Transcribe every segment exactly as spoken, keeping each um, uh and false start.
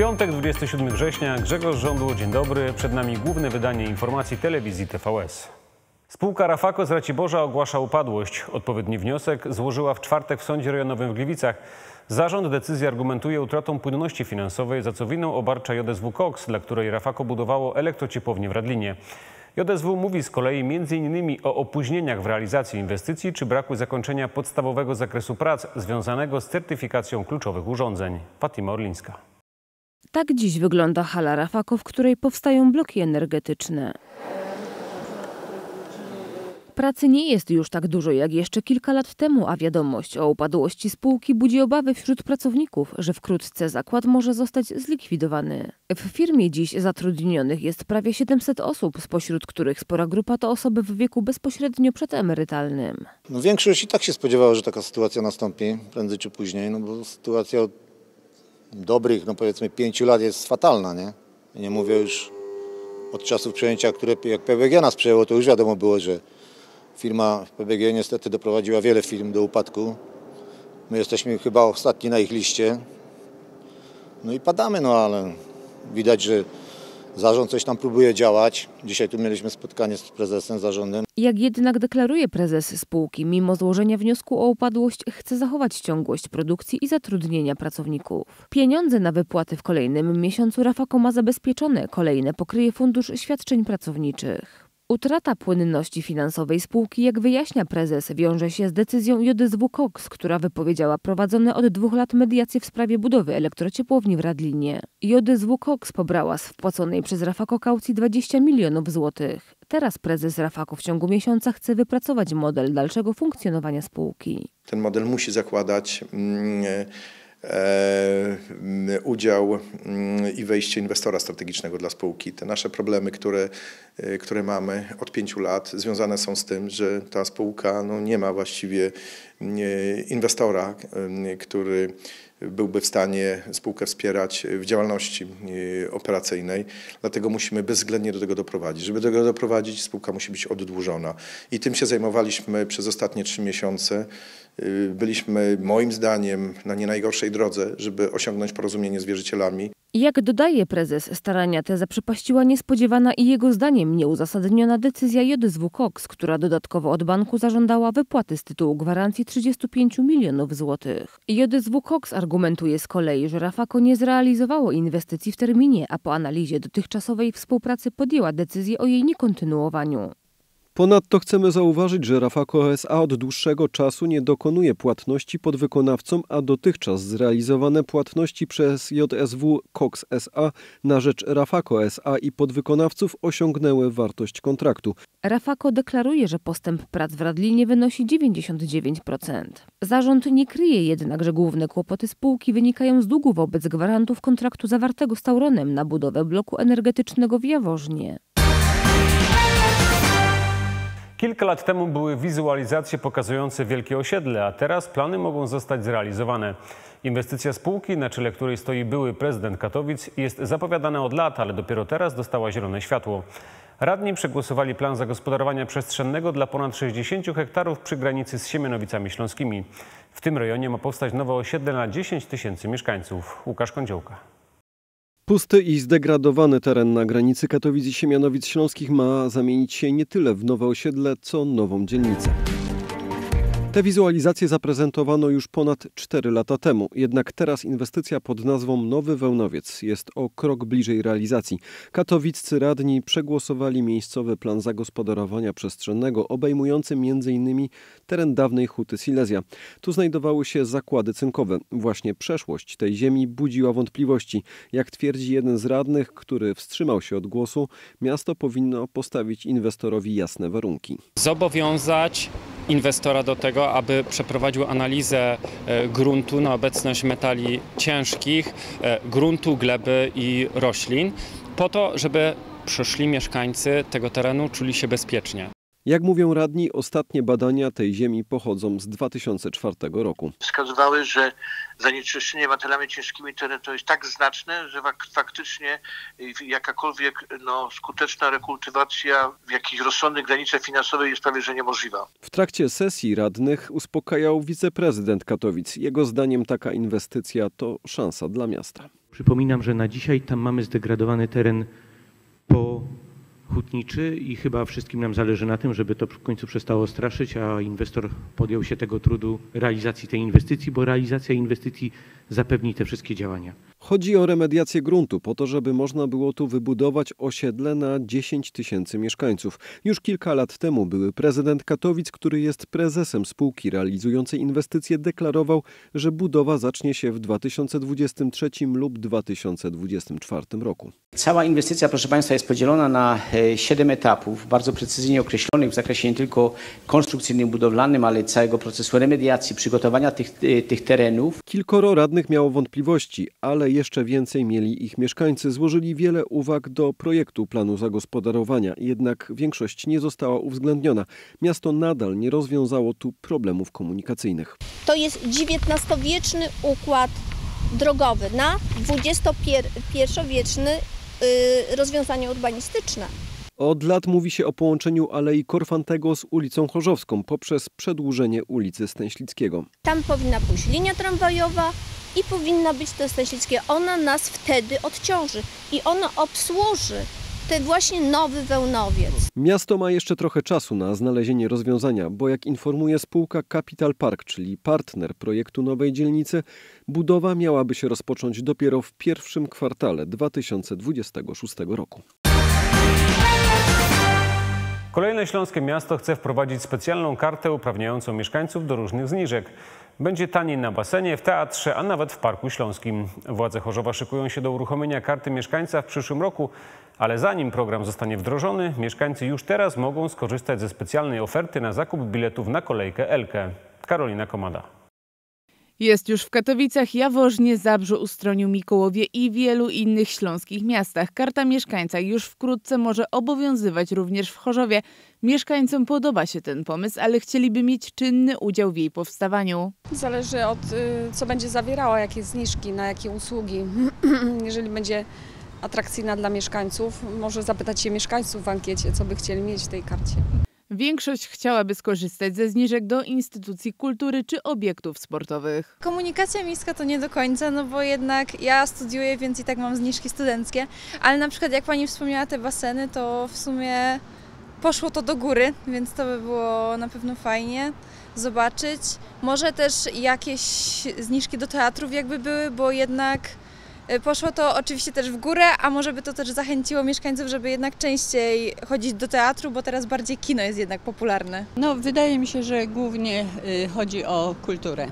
piątek, dwudziestego siódmego września. Grzegorz Żądło, dzień dobry. Przed nami główne wydanie informacji telewizji T V S. Spółka Rafako z Raciborza ogłasza upadłość. Odpowiedni wniosek złożyła w czwartek w Sądzie Rejonowym w Gliwicach. Zarząd decyzji argumentuje utratą płynności finansowej, za co winą obarcza J S W Koks, dla której Rafako budowało elektrociepłownię w Radlinie. J S W mówi z kolei między innymi o opóźnieniach w realizacji inwestycji czy braku zakończenia podstawowego zakresu prac związanego z certyfikacją kluczowych urządzeń. Fatima Orlińska. Tak dziś wygląda hala Rafako, w której powstają bloki energetyczne. Pracy nie jest już tak dużo jak jeszcze kilka lat temu, a wiadomość o upadłości spółki budzi obawy wśród pracowników, że wkrótce zakład może zostać zlikwidowany. W firmie dziś zatrudnionych jest prawie siedemset osób, spośród których spora grupa to osoby w wieku bezpośrednio przedemerytalnym. No większość i tak się spodziewała, że taka sytuacja nastąpi prędzej czy później, no bo sytuacja od dobrych, no powiedzmy pięciu lat jest fatalna, nie? Nie mówię już od czasów przejęcia, które jak P B G nas przejęło, to już wiadomo było, że firma P B G niestety doprowadziła wiele firm do upadku. My jesteśmy chyba ostatni na ich liście. No i padamy, no ale widać, że zarząd coś tam próbuje działać. Dzisiaj tu mieliśmy spotkanie z prezesem, zarządem. Jak jednak deklaruje prezes spółki, mimo złożenia wniosku o upadłość chce zachować ciągłość produkcji i zatrudnienia pracowników. Pieniądze na wypłaty w kolejnym miesiącu Rafako ma zabezpieczone, kolejne pokryje Fundusz Świadczeń Pracowniczych. Utrata płynności finansowej spółki, jak wyjaśnia prezes, wiąże się z decyzją J S W Koks, która wypowiedziała prowadzone od dwóch lat mediacje w sprawie budowy elektrociepłowni w Radlinie. J S W Koks pobrała z wpłaconej przez Rafako kaucji dwadzieścia milionów złotych. Teraz prezes Rafako w ciągu miesiąca chce wypracować model dalszego funkcjonowania spółki. Ten model musi zakładać mm, E, udział i wejście inwestora strategicznego dla spółki. Te nasze problemy, które, które mamy od pięciu lat, związane są z tym, że ta spółka no, nie ma właściwie inwestora, który byłby w stanie spółkę wspierać w działalności operacyjnej. Dlatego musimy bezwzględnie do tego doprowadzić. Żeby do tego doprowadzić, spółka musi być oddłużona. I tym się zajmowaliśmy przez ostatnie trzy miesiące. Byliśmy moim zdaniem na nie najgorszej drodze, żeby osiągnąć porozumienie z wierzycielami. Jak dodaje prezes, starania te zaprzepaściła niespodziewana i jego zdaniem nieuzasadniona decyzja J S W Koks, która dodatkowo od banku zażądała wypłaty z tytułu gwarancji trzydziestu pięciu milionów złotych. J S W Koks argumentuje z kolei, że Rafako nie zrealizowało inwestycji w terminie, a po analizie dotychczasowej współpracy podjęła decyzję o jej niekontynuowaniu. Ponadto chcemy zauważyć, że Rafako S A od dłuższego czasu nie dokonuje płatności podwykonawcom, a dotychczas zrealizowane płatności przez J S W Koks S A na rzecz Rafako S A i podwykonawców osiągnęły wartość kontraktu. Rafako deklaruje, że postęp prac w Radlinie wynosi dziewięćdziesiąt dziewięć procent. Zarząd nie kryje jednak, że główne kłopoty spółki wynikają z długu wobec gwarantów kontraktu zawartego z Tauronem na budowę bloku energetycznego w Jaworznie. Kilka lat temu były wizualizacje pokazujące wielkie osiedle, a teraz plany mogą zostać zrealizowane. Inwestycja spółki, na czele której stoi były prezydent Katowic, jest zapowiadana od lat, ale dopiero teraz dostała zielone światło. Radni przegłosowali plan zagospodarowania przestrzennego dla ponad sześćdziesięciu hektarów przy granicy z Siemianowicami Śląskimi. W tym rejonie ma powstać nowe osiedle na dziesięć tysięcy mieszkańców. Łukasz Kądziołka. Pusty i zdegradowany teren na granicy Katowic i Siemianowic Śląskich ma zamienić się nie tyle w nowe osiedle, co nową dzielnicę. Te wizualizacje zaprezentowano już ponad cztery lata temu, jednak teraz inwestycja pod nazwą Nowy Wełnowiec jest o krok bliżej realizacji. Katowiccy radni przegłosowali miejscowy plan zagospodarowania przestrzennego obejmujący między innymi teren dawnej huty Silesia. Tu znajdowały się zakłady cynkowe. Właśnie przeszłość tej ziemi budziła wątpliwości. Jak twierdzi jeden z radnych, który wstrzymał się od głosu, miasto powinno postawić inwestorowi jasne warunki. Zobowiązać inwestora do tego, aby przeprowadził analizę gruntu na obecność metali ciężkich, gruntu, gleby i roślin, po to, żeby przyszli mieszkańcy tego terenu czuli się bezpiecznie. Jak mówią radni, ostatnie badania tej ziemi pochodzą z dwa tysiące czwartego roku. Wskazywały, że zanieczyszczenie materiałami ciężkimi terenu to jest tak znaczne, że faktycznie jakakolwiek no, skuteczna rekultywacja w jakichś rozsądnych granicach finansowych jest prawie że niemożliwa. W trakcie sesji radnych uspokajał wiceprezydent Katowic. Jego zdaniem taka inwestycja to szansa dla miasta. Przypominam, że na dzisiaj tam mamy zdegradowany teren pohutniczy i chyba wszystkim nam zależy na tym, żeby to w końcu przestało straszyć, a inwestor podjął się tego trudu realizacji tej inwestycji, bo realizacja inwestycji zapewni te wszystkie działania. Chodzi o remediację gruntu po to, żeby można było tu wybudować osiedle na dziesięć tysięcy mieszkańców. Już kilka lat temu były prezydent Katowic, który jest prezesem spółki realizującej inwestycje, deklarował, że budowa zacznie się w dwa tysiące dwudziestym trzecim lub dwa tysiące dwudziestym czwartym roku. Cała inwestycja, proszę Państwa, jest podzielona na siedem etapów, bardzo precyzyjnie określonych w zakresie nie tylko konstrukcyjnym, budowlanym, ale całego procesu remediacji, przygotowania tych, tych terenów. Kilkoro radnych miało wątpliwości, ale jeszcze więcej mieli ich mieszkańcy. Złożyli wiele uwag do projektu planu zagospodarowania, jednak większość nie została uwzględniona. Miasto nadal nie rozwiązało tu problemów komunikacyjnych. To jest dziewiętnastowieczny układ drogowy na dwudziestopierwowieczne yy, rozwiązanie urbanistyczne. Od lat mówi się o połączeniu Alei Korfantego z ulicą Chorzowską poprzez przedłużenie ulicy Stęślickiego. Tam powinna pójść linia tramwajowa i powinna być to Stęślickie. Ona nas wtedy odciąży i ona obsłuży ten właśnie nowy Wełnowiec. Miasto ma jeszcze trochę czasu na znalezienie rozwiązania, bo jak informuje spółka Capital Park, czyli partner projektu nowej dzielnicy, budowa miałaby się rozpocząć dopiero w pierwszym kwartale dwa tysiące dwudziestego szóstego roku. Kolejne śląskie miasto chce wprowadzić specjalną kartę uprawniającą mieszkańców do różnych zniżek. Będzie taniej na basenie, w teatrze, a nawet w Parku Śląskim. Władze Chorzowa szykują się do uruchomienia karty mieszkańca w przyszłym roku, ale zanim program zostanie wdrożony, mieszkańcy już teraz mogą skorzystać ze specjalnej oferty na zakup biletów na kolejkę Elkę. Karolina Komada. Jest już w Katowicach, Jaworznie, Zabrzu, Ustroniu, Mikołowie i wielu innych śląskich miastach. Karta mieszkańca już wkrótce może obowiązywać również w Chorzowie. Mieszkańcom podoba się ten pomysł, ale chcieliby mieć czynny udział w jej powstawaniu. Zależy od co będzie zawierała, jakie zniżki, na jakie usługi. Jeżeli będzie atrakcyjna dla mieszkańców, może zapytać się mieszkańców w ankiecie, co by chcieli mieć w tej karcie. Większość chciałaby skorzystać ze zniżek do instytucji kultury czy obiektów sportowych. Komunikacja miejska to nie do końca, no bo jednak ja studiuję, więc i tak mam zniżki studenckie, ale na przykład jak pani wspomniała te baseny, to w sumie poszło to do góry, więc to by było na pewno fajnie zobaczyć. Może też jakieś zniżki do teatrów jakby były, bo jednak poszło to oczywiście też w górę, a może by to też zachęciło mieszkańców, żeby jednak częściej chodzić do teatru, bo teraz bardziej kino jest jednak popularne. No, wydaje mi się, że głównie chodzi o kulturę.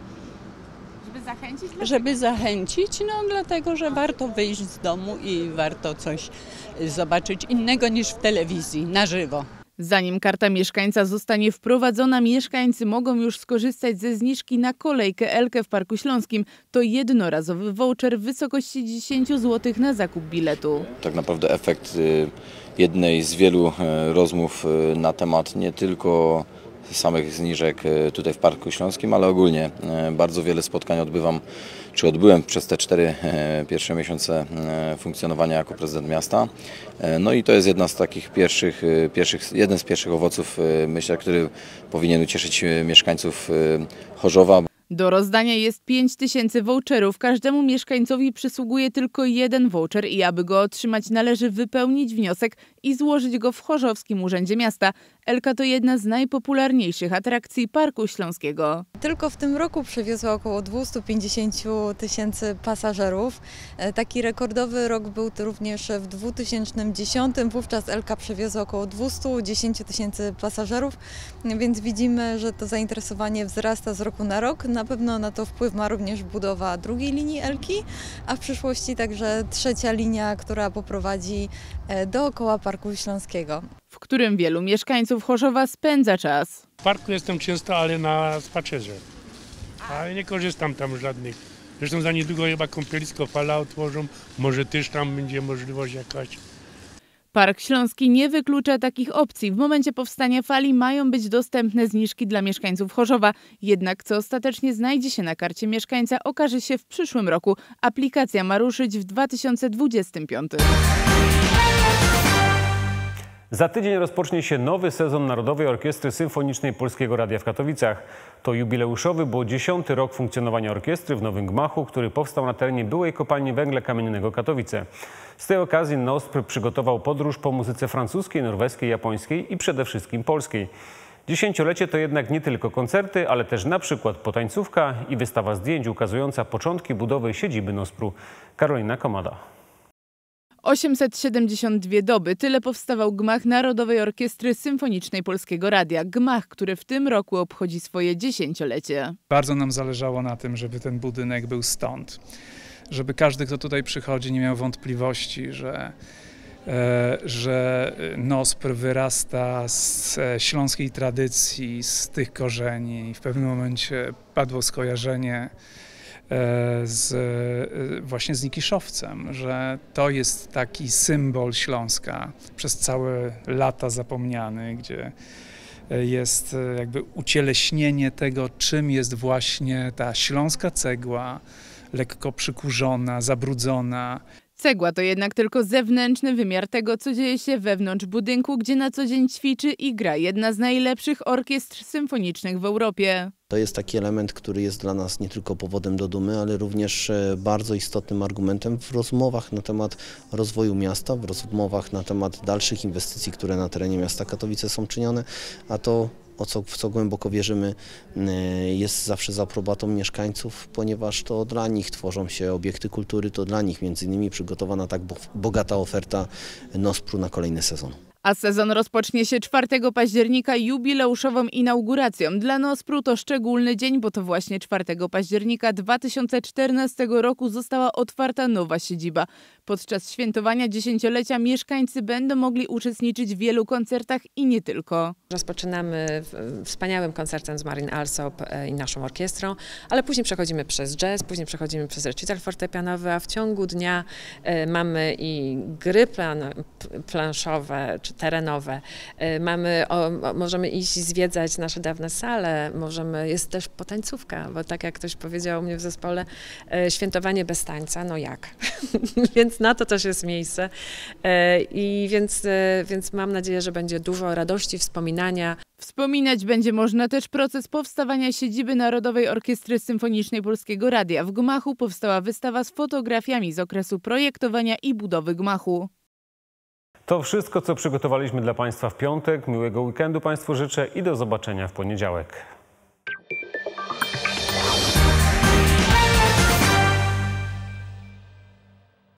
Żeby zachęcić? Żeby zachęcić, no dlatego, że warto wyjść z domu i warto coś zobaczyć innego niż w telewizji, na żywo. Zanim karta mieszkańca zostanie wprowadzona, mieszkańcy mogą już skorzystać ze zniżki na kolejkę Elkę w Parku Śląskim. To jednorazowy voucher w wysokości dziesięć złotych na zakup biletu. Tak naprawdę efekt jednej z wielu rozmów na temat nie tylko samych zniżek tutaj w Parku Śląskim, ale ogólnie bardzo wiele spotkań odbywam, czy odbyłem przez te cztery pierwsze miesiące funkcjonowania jako prezydent miasta. No i to jest jedna z takich pierwszych, pierwszych jeden z pierwszych owoców, myślę, który powinien ucieszyć mieszkańców Chorzowa. Do rozdania jest pięć tysięcy voucherów. Każdemu mieszkańcowi przysługuje tylko jeden voucher i aby go otrzymać, należy wypełnić wniosek i złożyć go w Chorzowskim Urzędzie Miasta. Elka to jedna z najpopularniejszych atrakcji Parku Śląskiego. Tylko w tym roku przewiozła około dwieście pięćdziesiąt tysięcy pasażerów. Taki rekordowy rok był również w dwa tysiące dziesiątym. Wówczas Elka przewiozła około dwieście dziesięć tysięcy pasażerów, więc widzimy, że to zainteresowanie wzrasta z roku na rok. Na pewno na to wpływ ma również budowa drugiej linii Elki, a w przyszłości także trzecia linia, która poprowadzi dookoła Parku Śląskiego, w którym wielu mieszkańców Chorzowa spędza czas. W parku jestem często, ale na spacerze, ale nie korzystam tam żadnych. Zresztą za niedługo chyba kąpielisko Fala otworzą, może też tam będzie możliwość jakaś. Park Śląski nie wyklucza takich opcji. W momencie powstania Fali mają być dostępne zniżki dla mieszkańców Chorzowa. Jednak co ostatecznie znajdzie się na karcie mieszkańca, okaże się w przyszłym roku. Aplikacja ma ruszyć w dwa tysiące dwudziestym piątym. Za tydzień rozpocznie się nowy sezon Narodowej Orkiestry Symfonicznej Polskiego Radia w Katowicach. To jubileuszowy, bo dziesiąty rok funkcjonowania orkiestry w nowym gmachu, który powstał na terenie byłej kopalni węgla kamiennego Katowice. Z tej okazji NOSPR przygotował podróż po muzyce francuskiej, norweskiej, japońskiej i przede wszystkim polskiej. Dziesięciolecie to jednak nie tylko koncerty, ale też na przykład potańcówka i wystawa zdjęć ukazująca początki budowy siedziby NOSPR-u. Karolina Komada. osiemset siedemdziesiąt dwie doby, tyle powstawał gmach Narodowej Orkiestry Symfonicznej Polskiego Radia. Gmach, który w tym roku obchodzi swoje dziesięciolecie. Bardzo nam zależało na tym, żeby ten budynek był stąd. Żeby każdy, kto tutaj przychodzi, nie miał wątpliwości, że, e, że NOSPR wyrasta z śląskiej tradycji, z tych korzeni. W pewnym momencie padło skojarzenie z, właśnie z Nikiszowcem, że to jest taki symbol Śląska przez całe lata zapomniany, gdzie jest jakby ucieleśnienie tego, czym jest właśnie ta śląska cegła, lekko przykurzona, zabrudzona. Cegła to jednak tylko zewnętrzny wymiar tego, co dzieje się wewnątrz budynku, gdzie na co dzień ćwiczy i gra jedna z najlepszych orkiestr symfonicznych w Europie. To jest taki element, który jest dla nas nie tylko powodem do dumy, ale również bardzo istotnym argumentem w rozmowach na temat rozwoju miasta, w rozmowach na temat dalszych inwestycji, które na terenie miasta Katowice są czynione, a to, o co, w co głęboko wierzymy, jest zawsze za aprobatą mieszkańców, ponieważ to dla nich tworzą się obiekty kultury, to dla nich między innymi przygotowana tak bogata oferta NOSPR-u na kolejny sezon. A sezon rozpocznie się czwartego października jubileuszową inauguracją. Dla NOSPR-u to szczególny dzień, bo to właśnie czwartego października dwa tysiące czternastego roku została otwarta nowa siedziba. Podczas świętowania dziesięciolecia mieszkańcy będą mogli uczestniczyć w wielu koncertach i nie tylko. Rozpoczynamy wspaniałym koncertem z Marine Alsop i naszą orkiestrą, ale później przechodzimy przez jazz, później przechodzimy przez recital fortepianowy, a w ciągu dnia mamy i gry plan, planszowe czy terenowe. Mamy, o, możemy iść zwiedzać nasze dawne sale, możemy, jest też potańcówka, bo tak jak ktoś powiedział u mnie w zespole, świętowanie bez tańca, no jak? Więc na to też jest miejsce i więc, więc mam nadzieję, że będzie dużo radości, wspominania. Wspominać będzie można też proces powstawania siedziby Narodowej Orkiestry Symfonicznej Polskiego Radia. W gmachu powstała wystawa z fotografiami z okresu projektowania i budowy gmachu. To wszystko, co przygotowaliśmy dla Państwa w piątek. Miłego weekendu Państwu życzę i do zobaczenia w poniedziałek.